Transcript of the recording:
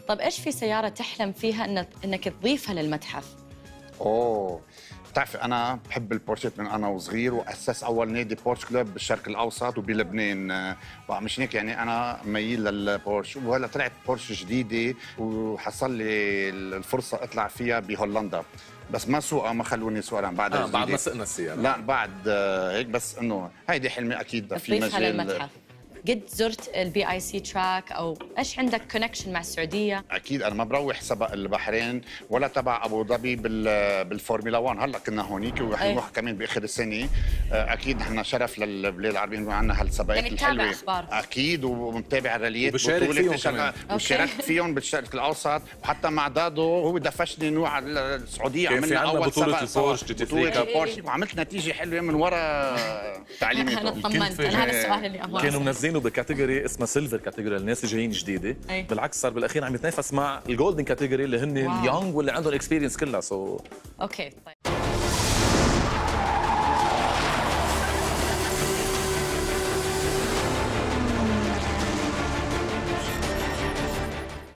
طب ايش في سياره تحلم فيها انك تضيفها للمتحف؟ اوه، بتعرفي انا بحب البورشات من انا وصغير، واسس اول نادي بورش كلوب بالشرق الاوسط وبلبنان. مشان هيك يعني انا ميال للبورش، وهلا طلعت بورش جديده وحصل لي الفرصه اطلع فيها بهولندا، بس ما سوقها، ما خلوني سوقها بعد بعد ما سقنا السيارة. لا بعد هيك، بس انه هيدي حلمي اكيد في تضيفها مجال. للمتحف. قد زرت البي اي سي تراك او ايش عندك كونكشن مع السعوديه؟ اكيد انا ما بروح سبق البحرين ولا تبع ابو ظبي بالفورمولا 1. هلا كنا هونيك ورح نروح كمان باخر السنه. اكيد نحن شرف للبلاد العربيه انه عندنا هالسباقات يعني الحلوه. أخبار. اكيد، ومتابع الراليات وبشارك فيهم كمان. وشاركت فيهم بالشرق الاوسط، وحتى مع دادو هو دفشني نوع السعوديه. كان في عملنا عندنا اول بطولة سباق البورش جي تي بطولة 3 البورش، وعملت نتيجه حلوه من وراء انا تعليماتهم. طمنت، انا هذا السؤال اللي ابغاه كانوا أسأله. منزلينه بكاتيجوري اسمها سيلفر كاتيجوري للناس جايين جديده. أي. بالعكس صار بالاخير عم يتنافس مع الجولدن كاتيجوري اللي هن واو. اليونج واللي عندهم اكسبيرينس كلها اوكي طيب.